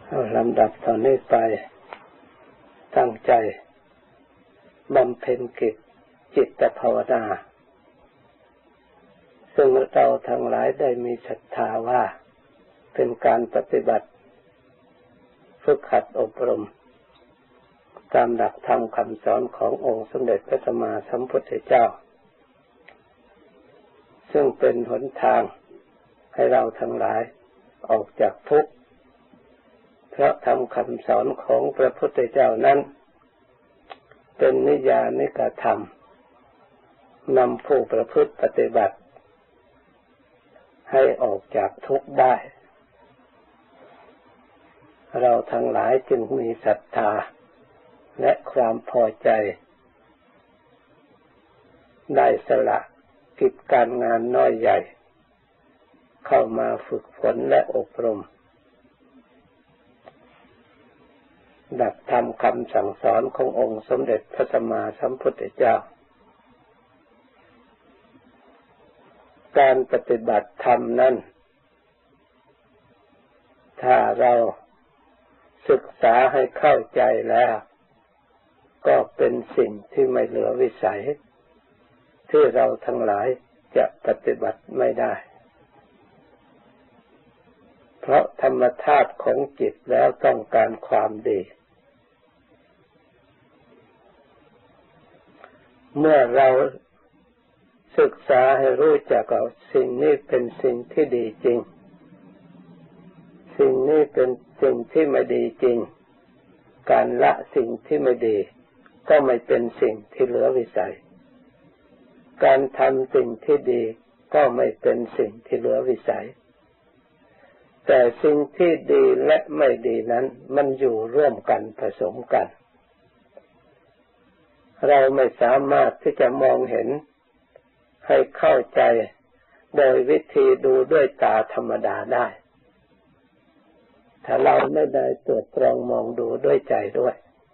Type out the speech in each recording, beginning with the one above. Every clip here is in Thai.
ลำดับต่อนนี้ไปตั้งใจบำเพ็ญกิจจิตภาวนาซึ่งเราทั้งหลายได้มีศรัทธาว่าเป็นการปฏิบัติฝึกหัดอบรมตามหลักธรรมคำสอนขององค์สมเด็จพระสัมมาสัมพุทธเจ้าซึ่งเป็นหนทางให้เราทั้งหลายออกจากทุกข์เพราะธรรมคำสอนของพระพุทธเจ้านั้นเป็นนิยานิกธรรมนำผู้ประพฤติปฏิบัติให้ออกจากทุกข์ได้เราทั้งหลายจึงมีศรัทธาและความพอใจได้สละกิจการงานน้อยใหญ่เข้ามาฝึกฝนและอบรมดักทำคำสั่งสอนขององค์สมเด็จพระสัมมาสัมพุทธเจ้าการปฏิบัติธรรมนั้นถ้าเราศึกษาให้เข้าใจแล้วก็เป็นสิ่งที่ไม่เหลือวิสัยที่เราทั้งหลายจะปฏิบัติไม่ได้เพราะธรรมชาติของจิตแล้วต้องการความดีเมื่อเราศึกษาให้รู้จักว่าสิ่งนี้เป็นสิ่งที่ดีจริงสิ่งนี้เป็นสิ่งที่ไม่ดีจริงการละสิ่งที่ไม่ดีก็ไม่เป็นสิ่งที่เหลือวิสัยการทำสิ่งที่ดีก็ไม่เป็นสิ่งที่เหลือวิสัยแต่สิ่งที่ดีและไม่ดีนั้นมันอยู่ร่วมกันผสมกันเราไม่สามารถที่จะมองเห็นให้เข้าใจโดยวิธีดูด้วยตาธรรมดาได้ถ้าเราไม่ได้ตรวจตรองมองดูด้วยใจด้วย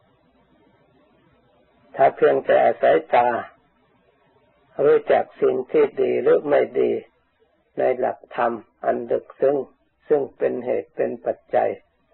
ถ้าเพียงแต่อาศัยตารู้จักสิ่งที่ดีหรือไม่ดีในหลักธรรมอันลึกซึ้งซึ่งเป็นเหตุเป็นปัจจัย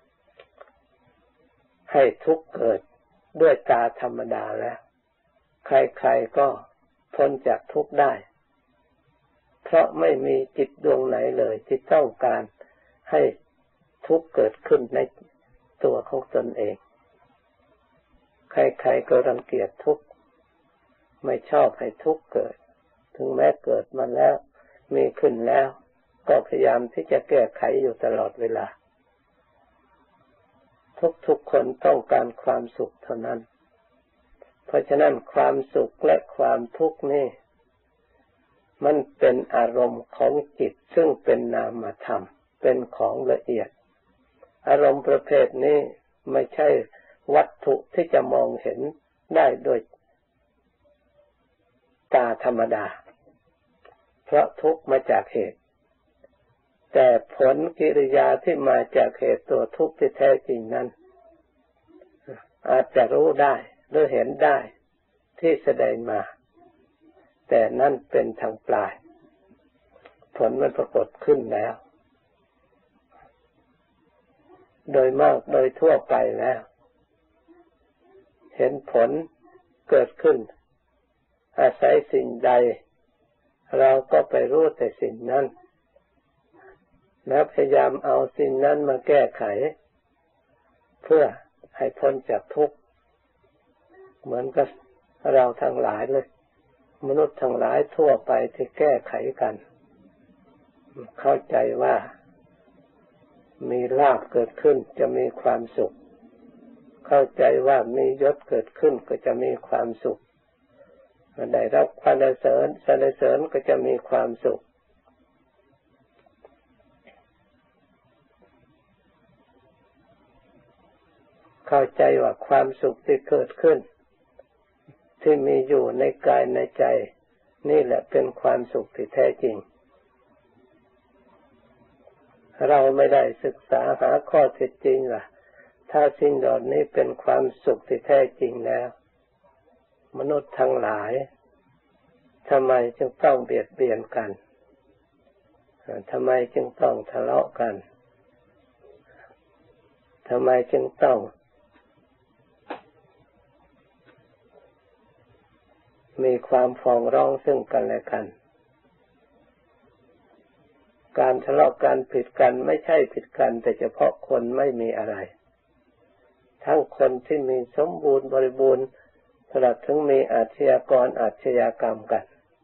ให้ทุกข์เกิดด้วยตาธรรมดาแล้วใครๆก็พ้นจากทุกข์ได้เพราะไม่มีจิตดวงไหนเลยที่ต้องการให้ทุกข์เกิดขึ้นในตัวของตนเองใครๆก็รังเกียจทุกข์ไม่ชอบให้ทุกข์เกิดถึงแม้เกิดมาแล้วมีขึ้นแล้วก็พยายามที่จะแก้ไขอยู่ตลอดเวลาทุกคนต้องการความสุขเท่านั้นเพราะฉะนั้นความสุขและความทุกข์นี่มันเป็นอารมณ์ของจิตซึ่งเป็นนามธรรมเป็นของละเอียดอารมณ์ประเภทนี้ไม่ใช่วัตถุที่จะมองเห็นได้โดยตาธรรมดาเพราะทุกข์มาจากเหตุแต่ผลกิริยาที่มาจากเหตุตัวทุกข์ที่แท้จริงนั้นอาจจะรู้ได้หรือเห็นได้ที่แสดงมาแต่นั่นเป็นทางปลายผลมันปรากฏขึ้นแล้วโดยมากโดยทั่วไปแล้วเห็นผลเกิดขึ้นอาศัยสิ่งใดเราก็ไปรู้แต่สิ่งนั้นแล้วพยายามเอาสิ่งนั้นมาแก้ไขเพื่อให้พ้นจากทุกข์เหมือนกับเราทั้งหลายเลยมนุษย์ทั้งหลายทั่วไปที่แก้ไขกันเข้าใจว่ามีลาภเกิดขึ้นจะมีความสุขเข้าใจว่ามียศเกิดขึ้นก็จะมีความสุขได้รับสรรเสริญก็จะมีความสุขเข้าใจว่าความสุขที่เกิดขึ้นที่มีอยู่ในกายในใจนี่แหละเป็นความสุขที่แท้จริงเราไม่ได้ศึกษาหาข้อเท็จจริงว่าถ้าสิ่งเหล่านี้เป็นความสุขที่แท้จริงแล้วมนุษย์ทั้งหลายทำไมจึงต้องเบียดเบียนกันทำไมจึงต้องทะเลาะกันทำไมจึงต้องมีความฟ้องร้องซึ่งกันและกันการทะเลาะกันผิดกันไม่ใช่ผิดกันแต่เฉพาะคนไม่มีอะไรทั้งคนที่มีสมบูรณ์บริบูรณ์ตลอดถึงมีอาชญากรอาชญากรรมกัน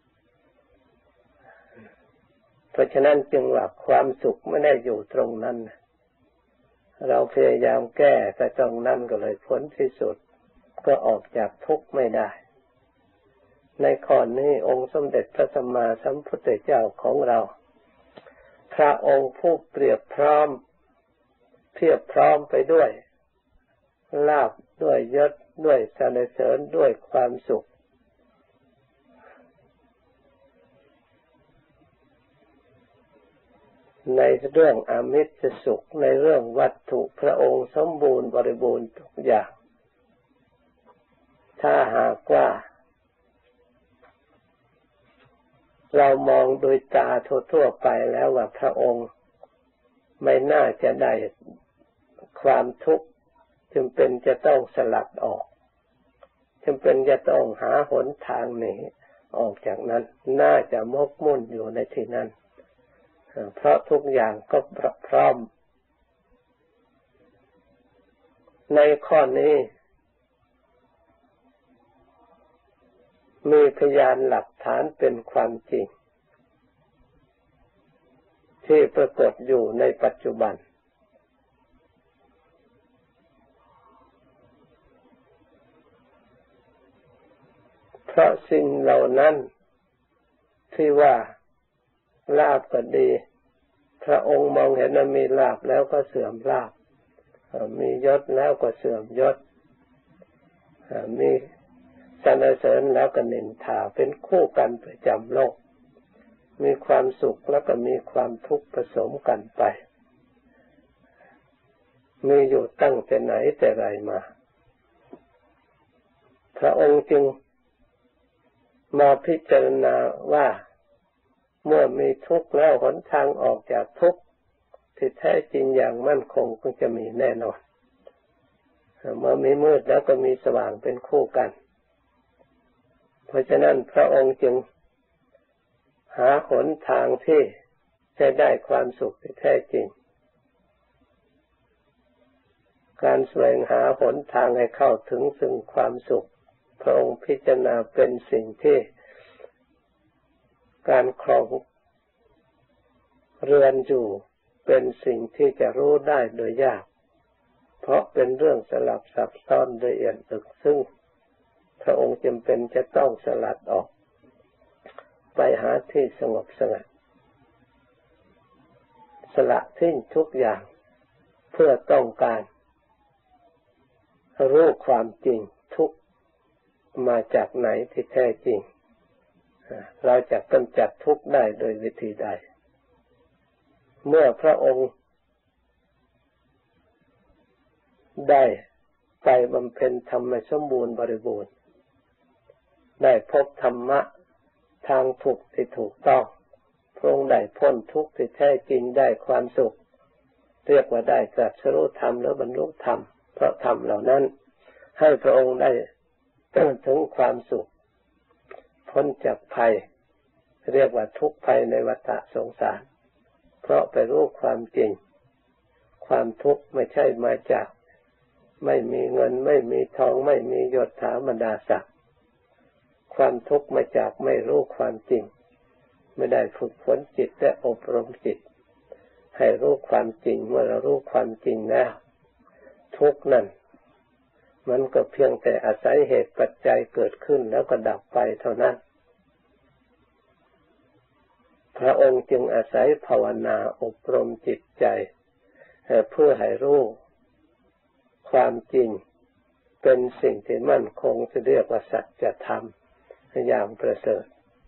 เพราะฉะนั้นจึงว่าความสุขไม่ได้อยู่ตรงนั้นเราพยายามแก้แต่ตรงนั้นก็เลยผลที่สุดก็ออกจากทุกข์ไม่ได้ในข้อนี้องค์สมเด็จพระสัมมาสัมพุทธเจ้าของเราพระองค์ผู้เปรียบพร้อมเพียบพร้อมไปด้วยลาภด้วยยศด้วยสรรเสริญด้วยความสุขในเรื่องอามิสสุขในเรื่องวัตถุพระองค์สมบูรณ์บริบูรณ์ทุกอย่างถ้าหากว่าเรามองโดยตาทั่วๆไปแล้วว่าพระองค์ไม่น่าจะได้ความทุกข์จึงเป็นจะต้องสลัดออกจึงเป็นจะต้องหาหนทางหนีออกจากนั้นน่าจะมกมุ่นอยู่ในที่นั้นเพราะทุกอย่างก็พร้อมในข้อนี้มีพยานหลักฐานเป็นความจริงที่ปรากฏอยู่ในปัจจุบันเพราะสิ่งเหล่านั้นที่ว่าลาภก็ดีพระองค์มองเห็นว่ามีลาภแล้วก็เสื่อมลาภมียศแล้วก็เสื่อมยศมีสรรเสริญแล้วก็นินทาเป็นคู่กันประจำโลกมีความสุขแล้วก็มีความทุกข์ผสมกันไปมีอยู่ตั้งแต่ไหนแต่ไรมาพระองค์จึงมาพิจารณาว่าเมื่อมีทุกข์แล้วหนทางออกจากทุกข์ที่แท้จริงอย่างมั่นคงก็จะมีแน่นอนเมื่อมีมืดแล้วก็มีสว่างเป็นคู่กันเพราะฉะนั้นพระองค์จึงหาหนทางที่จะได้ความสุขที่แท้จริงการแสวงหาหนทางให้เข้าถึงซึ่งความสุขพระองค์พิจารณาเป็นสิ่งที่การครองเรือนอยู่เป็นสิ่งที่จะรู้ได้โดยยากเพราะเป็นเรื่องสลับซับซ้อนละเอียดลึกซึ่งพระองค์จำเป็นจะต้องสลัดออกไปหาที่สงบสงัดสละทิ้งทุกอย่างเพื่อต้องการรู้ความจริงทุกมาจากไหนที่แท้จริงเราจะกำจัดทุกข์ได้โดยวิธีใดเมื่อพระองค์ได้ไปบำเพ็ญธรรมสมบูรณ์บริบูรณ์ได้พบธรรมะทางถูกที่ถูกต้องพระองค์ได้พ้นทุกข์ที่แท้จริงได้ความสุขเรียกว่าได้ตรัสรู้ธรรมหรือบรรลุธรรมเพราะธรรมเหล่านั้นให้พระองค์ได้ถึงความสุขพ้นจากภัยเรียกว่าทุกข์ภัยในวัฏสงสารเพราะไปรู้ความจริงความทุกข์ไม่ใช่มาจากไม่มีเงินไม่มีทองไม่มียศถาบรรดาศักดิ์ความทุกข์มาจากไม่รู้ความจริงไม่ได้ฝึกฝนจิตและอบรมจิตให้รู้ความจริงเมื่อเรารู้ความจริงแล้วทุกข์นั้นมันก็เพียงแต่อาศัยเหตุปัจจัยเกิดขึ้นแล้วก็ดับไปเท่านั้นพระองค์จึงอาศัยภาวนาอบรมจิตใจเพื่อให้รู้ความจริงเป็นสิ่งที่มั่นคงจะเรียกว่าสัจธรรมอย่างประเสริฐ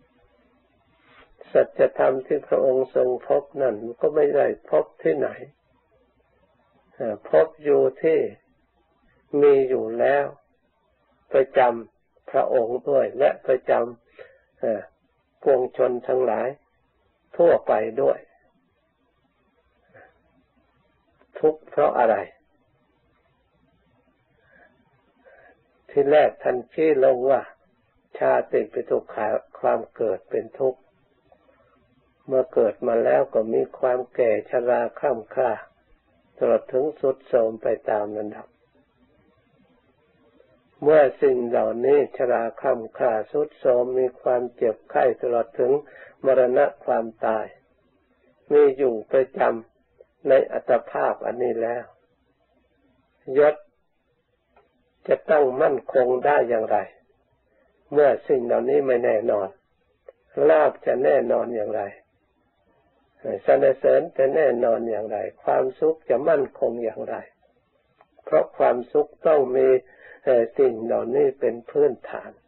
สัจธรรมที่พระองค์ทรงพบนั้นก็ไม่ได้พบที่ไหนพบอยู่ที่มีอยู่แล้วประจำพระองค์ด้วยและประจำปวงชนทั้งหลายทั่วไปด้วยทุกข์เพราะอะไรที่แรกท่านชี้ลงว่าชาติเป็นทุกข์ความเกิดเป็นทุกข์เมื่อเกิดมาแล้วก็มีความแก่ชราคร่ำคร่าตลอดถึงทรุดโทรมไปตามลำดับเมื่อสิ่งเหล่านี้ชราคร่ำคร่าทรุดโทรมมีความเจ็บไข้ตลอดถึงมรณะความตายมีอยู่ประจำในอัตภาพอันนี้แล้วยศจะตั้งมั่นคงได้อย่างไรเมื่อสิ่งเหล่านี้ไม่แน่นอนลาภจะแน่นอนอย่างไรสรรเสริญจะแน่นอนอย่างไรความสุขจะมั่นคงอย่างไรเพราะความสุขต้องมีสิ่งเหล่านี้เป็นพื้นฐาน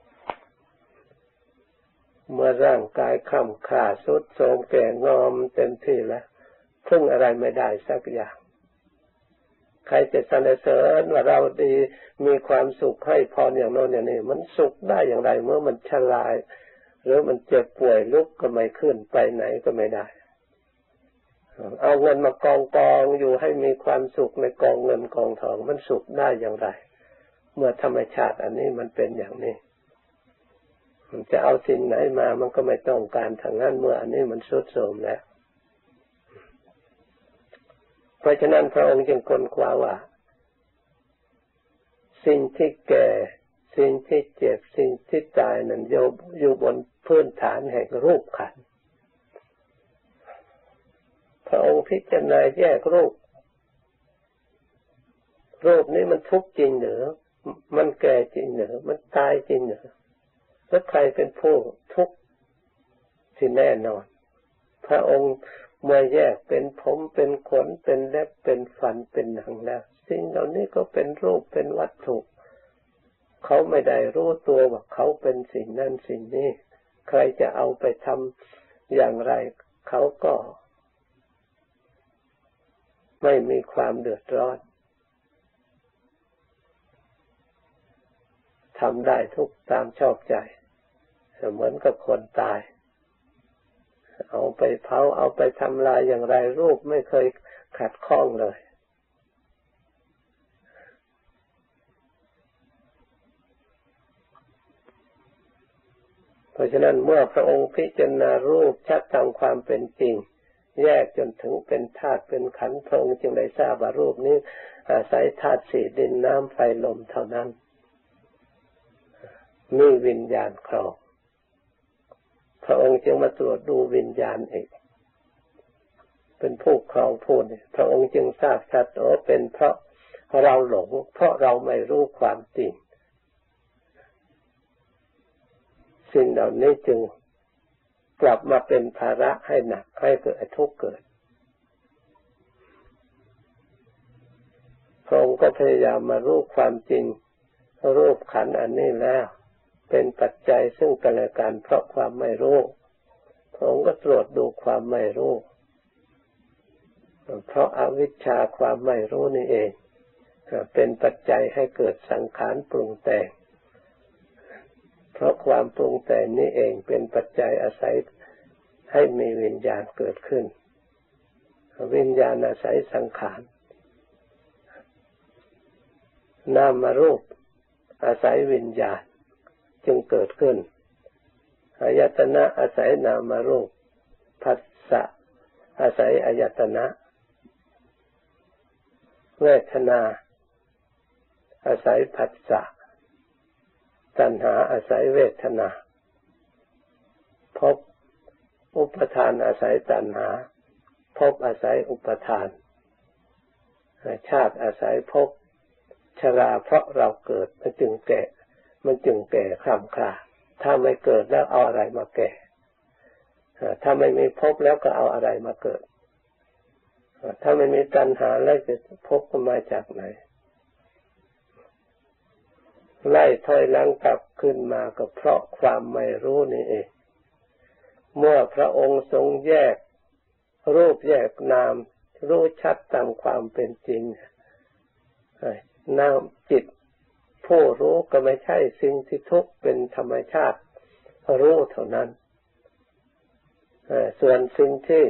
เมื่อร่างกายคร่ำคร่าทรุดโทรมแก่งอมเต็มที่แล้วพึ่งอะไรไม่ได้สักอย่างใครจะสรรเสริญว่าเราดีมีความสุขให้พรอย่างโน้นอย่างนี้มันสุขได้อย่างไรเมื่อมันชราหรือมันเจ็บป่วยลุกก็ไม่ขึ้นไปไหนก็ไม่ได้เอาเงินมากองอยู่ให้มีความสุขในกองเงินกองทองมันสุขได้อย่างไรเมื่อธรรมชาติอันนี้มันเป็นอย่างนี้จะเอาสิ่งไหนมามันก็ไม่ต้องการทางนั้นเมื่ออันนี้มันทรุดโทรมแล้วเพราะฉะนั้นพระองค์จึงค้นคว้าว่าสิ่งที่แก่สิ่งที่เจ็บสิ่งที่ตายนั้นอยู่บนพื้นฐานแห่งรูปขันธ์พระองค์พิจารณาแยกรูปนี้มันทุกข์จริงหรือมันแก่จริงหรือมันตายจริงหรือแล้วใครเป็นผู้ทุกข์ที่แน่นอนพระองค์เมื่อแยกเป็นผมเป็นขนเป็นเล็บเป็นฟันเป็นหนังแล้วสิ่งเหล่านี้ก็เป็นรูปเป็นวัตถุเขาไม่ได้รู้ตัวว่าเขาเป็นสิ่งนั้นสิ่งนี้ใครจะเอาไปทำอย่างไรเขาก็ไม่มีความเดือดร้อนทำได้ทุกตามชอบใจเหมือนกับคนตายเอาไปเผาเอาไปทำลายอย่างไรรูปไม่เคยขัดข้องเลยเพราะฉะนั้นเมื่อพระองค์พิจารณารูปชัดตามความเป็นจริงแยกจนถึงเป็นธาตุเป็นขันธ์พระองค์จึงได้ทราบว่ารูปนี้อาศัยธาตุสี่ดินน้ำไฟลมเท่านั้นมีวิญญาณครองพระองค์จึงมาตรวจดูวิญญาณเองเป็นผู้ครองผู้นี้พระองค์จึงทราบชัดว่าเป็นเพราะเราหลงเพราะเราไม่รู้ความจริงสิ่งเหล่านี้จึงกลับมาเป็นภาระให้หนักให้เกิดทุกข์เกิดพระองค์ก็พยายามมารู้ความจริงรูปขันธ์อันนี้แล้วเป็นปัจจัยซึ่งกันและกันเพราะความไม่รู้พระองค์ก็ตรวจดูความไม่รู้เพราะอวิชชาความไม่รู้นี่เองเป็นปัจจัยให้เกิดสังขารปรุงแต่งเพราะความปรุงแต่งนี้เองเป็นปัจจัยอาศัยให้มีวิญญาณเกิดขึ้นวิญญาณอาศัยสังขารนามรูปอาศัยวิญญาณจึงเกิดขึ้นอายตนะอาศัยนามรูปผัสสะอาศัยอายตนะเวทนาอาศัยผัสสะตัณหาอาศัยเวทนาภพอุปทานอาศัยตัณหาภพอาศัยอุปทานชาติอาศัยภพชราเพราะเราเกิดมันจึงแก่คร่ำคร่าถ้าไม่เกิดแล้วเอาอะไรมาแก่ถ้าไม่มีภพแล้วก็เอาอะไรมาเกิดถ้าไม่มีตัณหาแล้วจะภพก็มาจากไหนไล่ถอยหลังกลับขึ้นมาก็เพราะความไม่รู้นี่เองเมื่อพระองค์ทรงแยกรูปแยกนามรู้ชัดตามความเป็นจริงนามจิตผู้รู้ก็ไม่ใช่สิ่งที่ทุกข์เป็นธรรมชาติรู้เท่านั้นส่วนสิ่งที่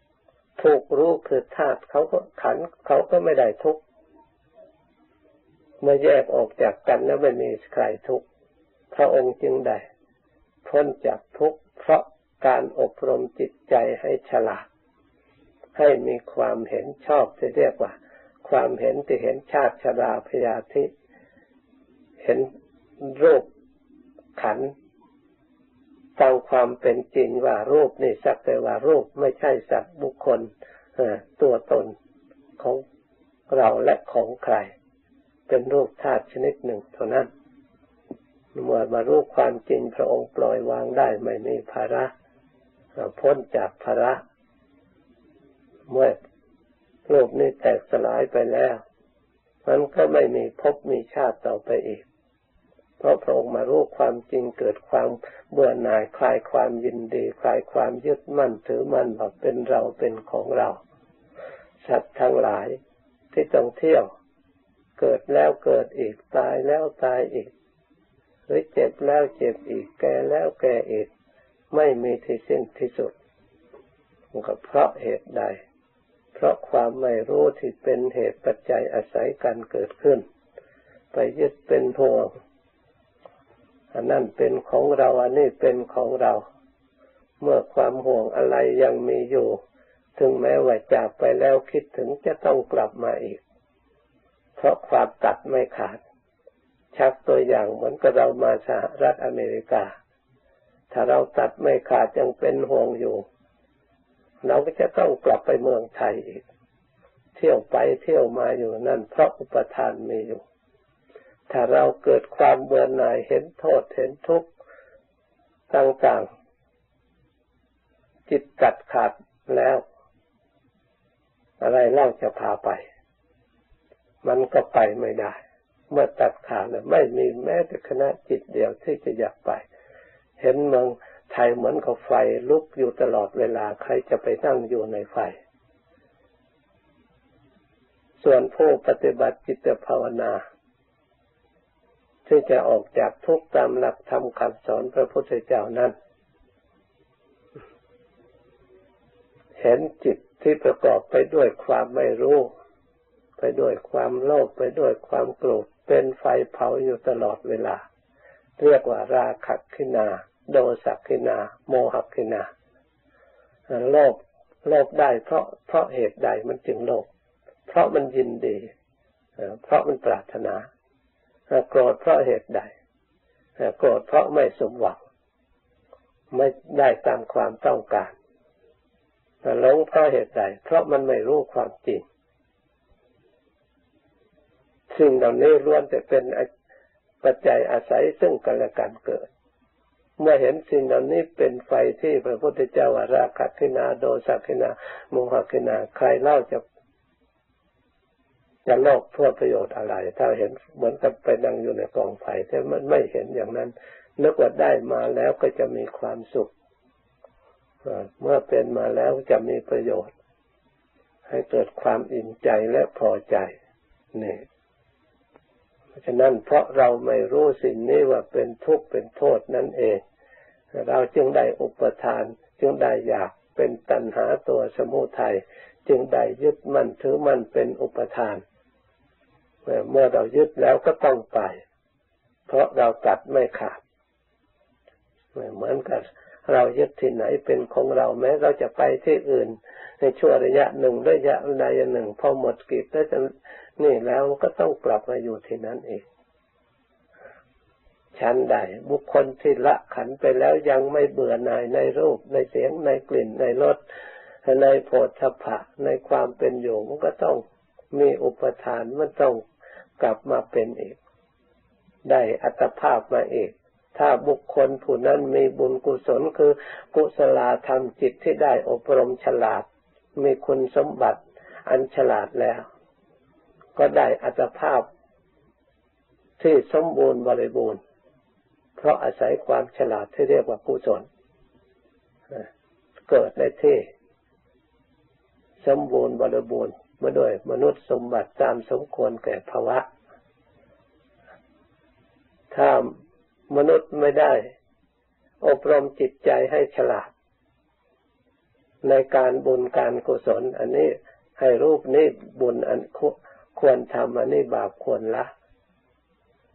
ถูกรู้คือธาตุเขาก็ขันธ์เขาก็ไม่ได้ทุกข์เมื่อแยกออกจากกันแล้วไม่มีใครทุกข์พระองค์จึงได้พ้นจากทุกข์เพราะการอบรมจิตใจให้ฉลาดให้มีความเห็นชอบที่เรียกว่าความเห็นที่เห็นชาติชราพยาธิเห็นรูปขันธ์ตามความเป็นจริงว่ารูปนี่สักแต่ว่ารูปไม่ใช่สัตว์บุคคลตัวตนของเราและของใครเป็นรูปธาตุชนิดหนึ่งเท่านั้นเมื่อมารู้ความจริงพระองค์ปล่อยวางได้ไม่มีภาระพ้นจากภาระเมื่อรูปนี้แตกสลายไปแล้วมันก็ไม่มีภพมีชาติต่อไปอีกเพราะพระองค์มารู้ความจริงเกิดความเบื่อหน่ายคลายความยินดีคลายความยึดมั่นถือมั่นว่าเป็นเราเป็นของเราสัตว์ทั้งหลายที่ต้องเที่ยวเกิดแล้วเกิดอีกตายแล้วตายอีกหรือเจ็บแล้วเจ็บอีกแก่แล้วแก่อีกไม่มีที่สิ้นที่สุดก็เพราะเหตุใดเพราะความไม่รู้ที่เป็นเหตุปัจจัยอาศัยกันเกิดขึ้นไปยึดเป็นห่วงอันนั้นเป็นของเราอันนี้เป็นของเราเมื่อความห่วงอะไรยังมีอยู่ถึงแม้ว่าจากไปแล้วคิดถึงจะต้องกลับมาอีกเพราะความตัดไม่ขาดชักตัวอย่างเหมือนกับเรามาสหรัฐอเมริกาถ้าเราตัดไม่ขาดยังเป็นห่วงอยู่เราก็จะต้องกลับไปเมืองไทยอีกเที่ยวไปเที่ยวมาอยู่นั่นเพราะอุปทานมีอยู่ถ้าเราเกิดความเบื่อหน่ายเห็นโทษเห็นทุกข์ต่างๆจิตตัดขาดแล้วอะไรเล่าจะพาไปมันก็ไปไม่ได้เมื่อตัดขาดแล้วไม่มีแม้แต่คณะจิตเดียวที่จะอยากไปเห็นเมืองไทยเหมือนกับไฟลุกอยู่ตลอดเวลาใครจะไปนั่งอยู่ในไฟส่วนผู้ปฏิบัติจิตภาวนาที่จะออกจากทุกข์ตามหลักธรรมคำสอนพระพุทธเจ้านั้นเห็นจิตที่ประกอบไปด้วยความไม่รู้ไปด้วยความโลภไปด้วยความโกรธเป็นไฟเผาอยู่ตลอดเวลาเรียกว่าราคะขินาโทสะขินาโมหขินาโลภได้เพราะเหตุใดมันจึงโลภเพราะมันยินดีเพราะมันปรารถนาโกรธเพราะเหตุใดโกรธเพราะไม่สมหวังไม่ได้ตามความต้องการหลงเพราะเหตุใดเพราะมันไม่รู้ความจริงสิ่งเหล่านี้ล้วนแต่เป็นปัจจัยอาศัยซึ่งกันและกันเกิดเมื่อเห็นสิ่งเหล่านี้เป็นไฟที่พระพุทธเจ้าว่าราคะขินาโทสะขินาโมหขินาใครเล่าจะโลภเพื่อประโยชน์อะไรถ้าเห็นเหมือนกับไปนั่งอยู่ในกองไฟแต่มันไม่เห็นอย่างนั้นนึกว่าได้มาแล้วก็จะมีความสุขเมื่อเป็นมาแล้วจะมีประโยชน์ให้เกิดความอิ่มใจและพอใจนี่เพราะฉะนั้นเพราะเราไม่รู้สิ่งนี้ว่าเป็นทุกข์เป็นโทษนั่นเองเราจึงได้อุปทานจึงได้อยากเป็นตัณหาตัวสมุทัยจึงได้ยึดมั่นถือมั่นเป็นอุปทานเมื่อเรายึดแล้วก็ต้องไปเพราะเราตัดไม่ขาดเหมือนกับเรายึดที่ไหนเป็นของเราแม้เราจะไปที่อื่นในช่วงระยะหนึ่งระยะใดหนึ่งพอหมดกิจแล้วนี่แล้วก็ต้องกลับมาอยู่ที่นั้นอีกชั้นใดบุคคลที่ละขันธ์ไปแล้วยังไม่เบื่อหน่ายในรูปในเสียงในกลิ่นในรสในโผฏฐัพพะในความเป็นอยู่มันก็ต้องมีอุปทานมันต้องกลับมาเป็นอีกได้อัตภาพมาอีกถ้าบุคคลผู้นั้นมีบุญกุศลคือกุศลธรรมจิตที่ได้อบรมฉลาดมีคุณสมบัติอันฉลาดแล้วก็ได้อัตภาพที่สมบูรณ์บริบูรณ์เพราะอาศัยความฉลาดที่เรียกว่ากุศลเกิดในที่สมบูรณ์บริบูรณ์มาด้วยมนุษย์สมบัติตามสมควรแก่ภาวะถ้ามนุษย์ไม่ได้อบรมจิตใจให้ฉลาดในการบุญการกุศลอันนี้ให้รูปนี้บุญอันควรทำอันนี้บาปควรละ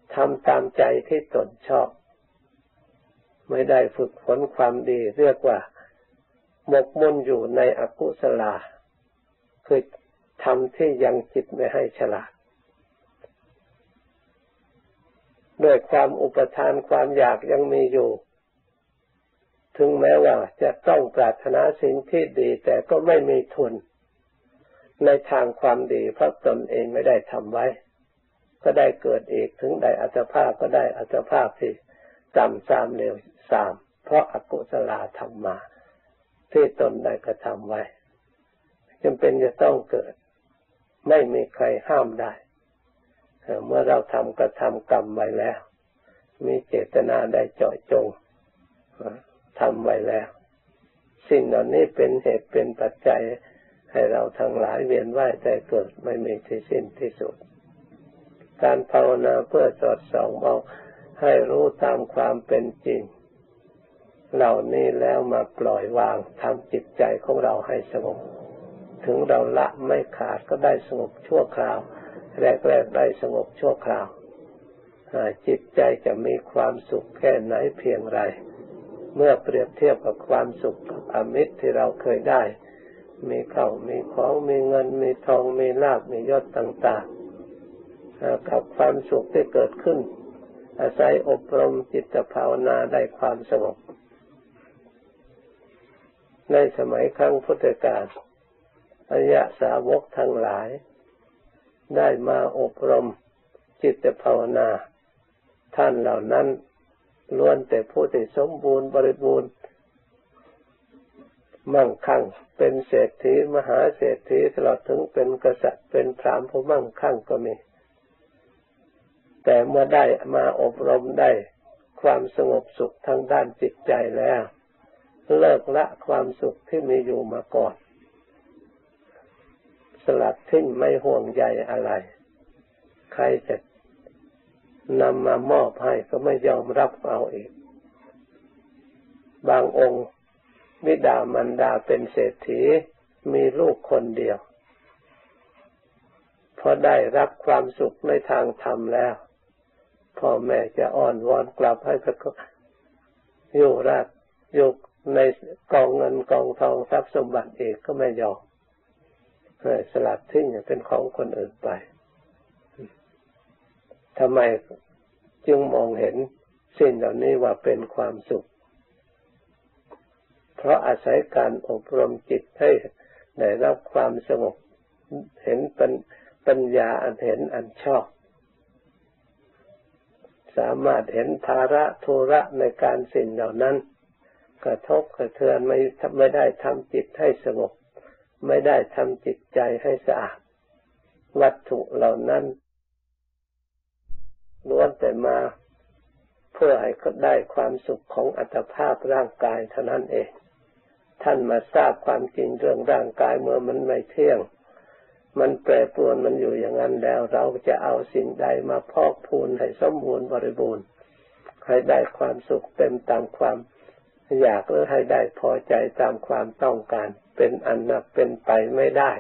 ทำตามใจที่ตนชอบไม่ได้ฝึกฝนความดีเรียกว่าหมกมุ่นอยู่ในอกุศลคือทำที่ยังจิตไม่ให้ฉลาดด้วยความอุปทานความอยากยังมีอยู่ถึงแม้ว่าจะต้องปรารถนาสิ่งที่ดีแต่ก็ไม่มีทุนในทางความดีเพราะตนเองไม่ได้ทำไว้ก็ได้เกิดอีกถึงได้อัตภาพก็ได้อัตภาพที่ต่ำทรามเลวทรามเพราะอกุศลธรรมมาที่ตนได้กระทำไว้จำเป็นจะต้องเกิดไม่มีใครห้ามได้เมื่อเรากระทำกรรมไว้แล้วมีเจตนาได้เจาะจงทำไว้แล้วสิ่งเหล่านี้เป็นเหตุเป็นปัจจัยให้เราทั้งหลายเวียนว่ายแต่เกิดไม่มีที่สิ้นที่สุดการภาวนาเพื่อสอดส่องมองให้รู้ตามความเป็นจริงเหล่านี้แล้วมาปล่อยวางทำจิตใจของเราให้สงบถึงเราละไม่ขาดก็ได้สงบชั่วคราวแรกๆได้สงบชั่วคราวจิตใจจะมีความสุขแค่ไหนเพียงไรเมื่อเปรียบเทียบกับความสุขกับอมิตรที่เราเคยได้มีข้าวมีของมีเงินมีทองมีลาภมียศต่างๆกับความสุขที่เกิดขึ้นอาศัยอบรมจิตภาวนาได้ความสงบในสมัยครั้งพุทธกาลอริยสาวกทั้งหลายได้มาอบรมจิตภาวนาท่านเหล่านั้นล้วนแต่ผู้ที่สมบูรณ์บริบูรณ์มั่งคั่งเป็นเศรษฐีมหาเศรษฐีตลอดถึงเป็นกษัตริย์เป็นพราหมณ์ผู้มั่งคั่งก็มีแต่เมื่อได้มาอบรมได้ความสงบสุขทางด้านจิตใจแล้วเลิกละความสุขที่มีอยู่มาก่อนสลัดทิ้งไม่ห่วงใยอะไรใครจะนำมามอบให้ก็ไม่ยอมรับเอาอีกบางองค์บิดามารดาเป็นเศรษฐีมีลูกคนเดียวพอได้รับความสุขในทางธรรมแล้วพ่อแม่จะอ้อนวอนกลับให้ก็อยู่ราชอยู่ในกองเงินกองทองทรัพย์สมบัติเองก็ไม่ยอมสลัดทิ้งเป็นของคนอื่นไปทำไมจึงมองเห็นสิ่งเหล่านี้ว่าเป็นความสุขเพราะอาศัยการอบรมจิตให้ได้รับความสงบเห็นปัญญาอันเห็นอันชอบสามารถเห็นภาระธุระในการสิ่งเหล่านั้นกระทบกระเทือนไม่ได้ทำจิตให้สงบไม่ได้ทำจิตใจให้สะอาดวัตถุเหล่านั้นล้วนแต่มาเพื่อให้ได้ความสุขของอัตภาพร่างกายเท่านั้นเองท่านมาทราบความจริงเรื่องร่างกายเมื่อมันไม่เที่ยงมันแปรปรวนมันอยู่อย่างนั้นแล้วเราจะเอาสิ่งใดมาพอกพูนให้สมบูรณ์บริบูรณ์ให้ได้ความสุขเต็มตามความอยากหรือให้ได้พอใจตามความต้องการเป็นอันนับเป็นไปไม่ได้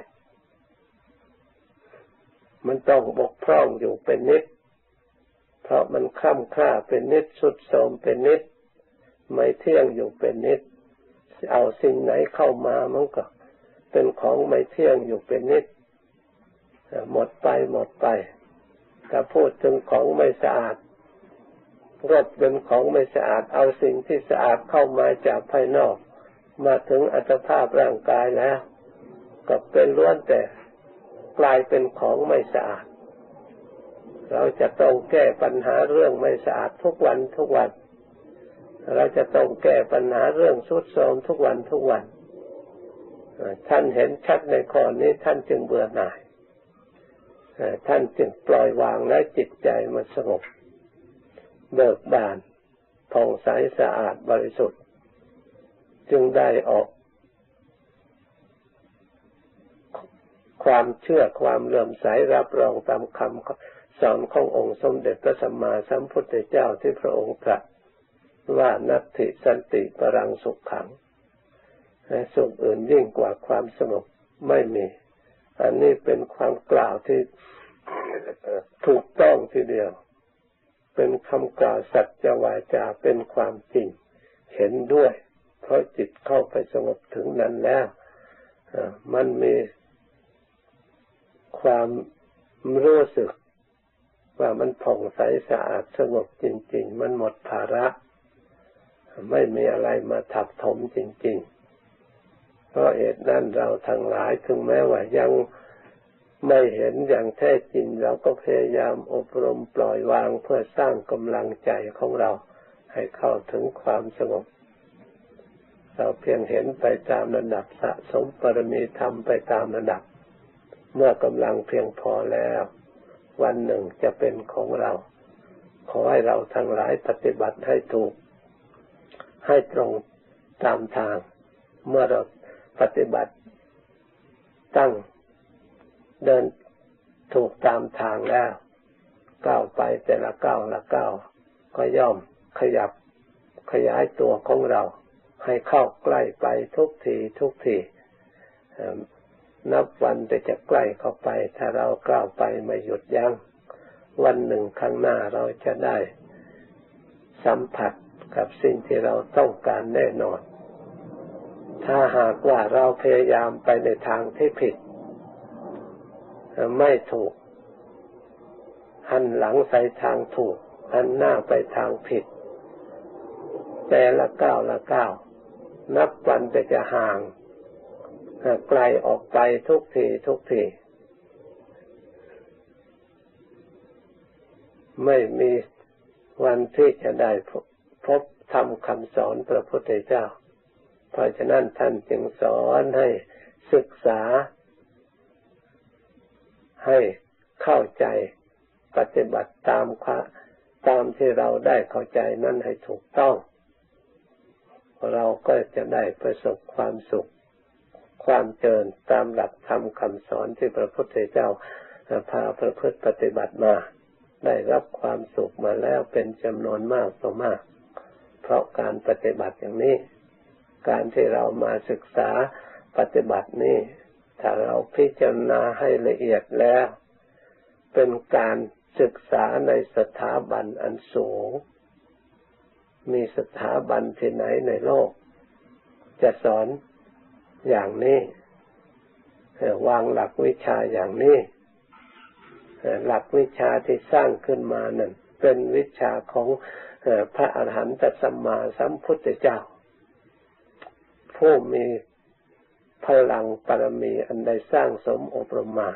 มันต้องบกพร่องอยู่เป็นนิดเพราะมันคล่ำคล้าเป็นนิดทรุดโทรมเป็นนิดไม่เที่ยงอยู่เป็นนิดเอาสิ่งไหนเข้ามามันก็เป็นของไม่เที่ยงอยู่เป็นนิดหมดไปถ้าพูดถึงของไม่สะอาดรถเป็นของไม่สะอาดเอาสิ่งที่สะอาดเข้ามาจากภายนอกมาถึงอัตภาพร่างกายแล้วก็เป็นล้วนแต่กลายเป็นของไม่สะอาดเราจะต้องแก้ปัญหาเรื่องไม่สะอาดทุกวันเราจะต้องแก้ปัญหาเรื่องทรุดโทรมทุกวันท่านเห็นชัดในข้อนี้ท่านจึงเบื่อหน่ายท่านจึงปล่อยวางและจิตใจมันสงบเบิกบานผ่องใสสะอาดบริสุทธิ์จึงได้ออกความเชื่อความเลื่อมใสรับรองตามคำสอนขององค์สมเด็จพระสัมมาสัมพุทธเจ้าที่พระองค์ตรัสว่านัตถิสันติปรังสุขขังสุขอื่นยิ่งกว่าความสงบไม่มีอันนี้เป็นความกล่าวที่ถูกต้องทีเดียวเป็นคำกล่าวสัจวาจาเป็นความจริงเห็นด้วยเพราะจิตเข้าไปสงบถึงนั้นแล้วมันมีความรู้สึกว่ามันผ่องใสสะอาดสงบจริงๆมันหมดภาระไม่มีอะไรมาทับถมจริงๆเพราะเหตุนั้นเราทั้งหลายถึงแม้ว่ายังไม่เห็นอย่างแท้จริงเราก็พยายามอบรมปล่อยวางเพื่อสร้างกำลังใจของเราให้เข้าถึงความสงบเราเพียงเห็นไปตามระดับสะสมปรมีธรรมไปตามระดับเมื่อกำลังเพียงพอแล้ววันหนึ่งจะเป็นของเราขอให้เราทั้งหลายปฏิบัติให้ถูกให้ตรงตามทางเมื่อเราปฏิบัติตั้งเดินถูกตามทางแล้วก้าวไปแต่ละก้าวละก้าวก็ย่อมขยับขยายตัวของเราให้เข้าใกล้ไปทุกทีทุกทีนับวันแต่จะใกล้เข้าไปถ้าเราก้าวไปไม่หยุดยั้งวันหนึ่งข้างหน้าเราจะได้สัมผัสกับสิ่งที่เราต้องการแน่นอนถ้าหากว่าเราพยายามไปในทางที่ผิดไม่ถูกหันหลังใส่ทางถูกหันหน้าไปทางผิดแต่ละก้าวละก้าวนับวันแต่จะห่างไกลออกไปทุกทีทุกทีไม่มีวันที่จะได้พบธรรมคำสอนพระพุทธเจ้าเพราะฉะนั้นท่านจึงสอนให้ศึกษาให้เข้าใจปฏิบัติตามที่เราได้เข้าใจนั้นให้ถูกต้องเราก็จะได้ประสบความสุขความเจริญตามหลักธรรมคำสอนที่พระพุทธเจ้าพาประพฤติปฏิบัติมาได้รับความสุขมาแล้วเป็นจำนวนมากต่อมากเพราะการปฏิบัติอย่างนี้การที่เรามาศึกษาปฏิบัตินี้ถ้าเราพิจารณาให้ละเอียดแล้วเป็นการศึกษาในสถาบันอันสูงมีสถาบันที่ไหนในโลกจะสอนอย่างนี้วางหลักวิชาอย่างนี้หลักวิชาที่สร้างขึ้นมานั้นเป็นวิชาของพระอรหันตสัมมาสัมพุทธเจ้าผู้มีพลังปรมีอันใดสร้างสมอบรมมา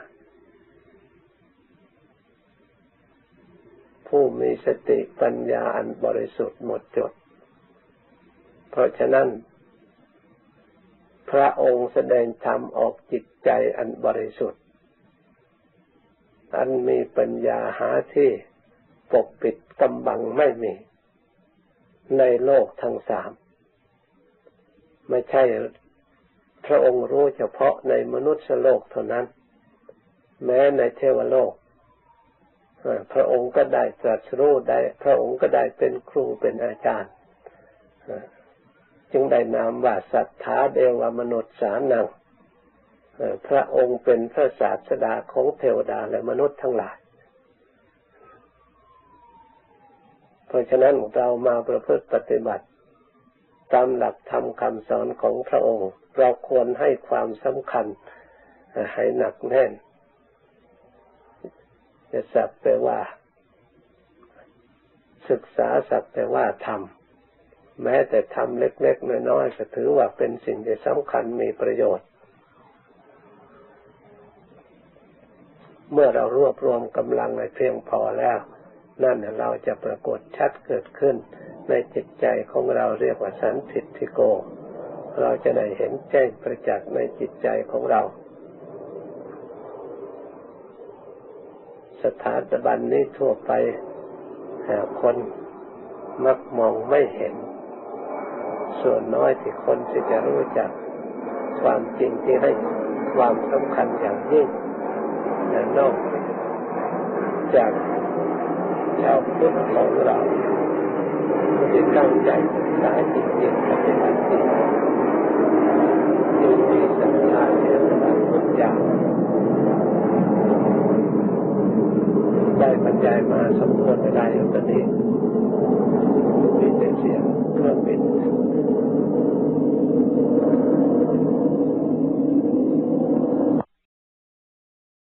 ผู้มีสติปัญญาอันบริสุทธิ์หมดจดเพราะฉะนั้นพระองค์แสดงธรรมออกจิตใจอันบริสุทธิ์อันมีปัญญาหาที่ปกปิดกำบังไม่มีในโลกทั้งสามไม่ใช่พระองค์รู้เฉพาะในมนุษย์โลกเท่านั้นแม้ในเทวโลกพระองค์ก็ได้ตรัสรู้ได้พระองค์ก็ได้เป็นครูเป็นอาจารย์จึงได้นามว่าสัทธาเดวมนุษย์สานังพระองค์เป็นพระศาสดาของเทวดาและมนุษย์ทั้งหลายเพราะฉะนั้นเรามาประพฤติปฏิบัติตามหลักธรรมคำสอนของพระองค์เราควรให้ความสำคัญให้หนักแน่นจะสักแต่ว่าศึกษาสักแต่ว่าทำแม้แต่ทำเล็กๆน้อยๆก็ถือว่าเป็นสิ่งที่สำคัญมีประโยชน์เมื่อเรารวบรวมกำลังให้เพียงพอแล้วนั่นเราจะปรากฏชัดเกิดขึ้นในจิตใจของเราเรียกว่าสันทิฏฐิโกเราจะได้เห็นแจ้งประจักษ์ในจิตใจของเราสถาบันนี้ทั่วไปคนมักมองไม่เห็นส่วนน้อยที่คนที่จะรู้จักความจริงที่ให้ความสำคัญอย่างยิ่งนอกจากชาวพุทธของเราที่ตั้งใจศึกษาจริงๆปฏิบัติจริงมีศรัทธาในพระพุทธเจ้าได้บรรยายมาสมควรเวลาอยู่ตอนนี้มีแต่เสียง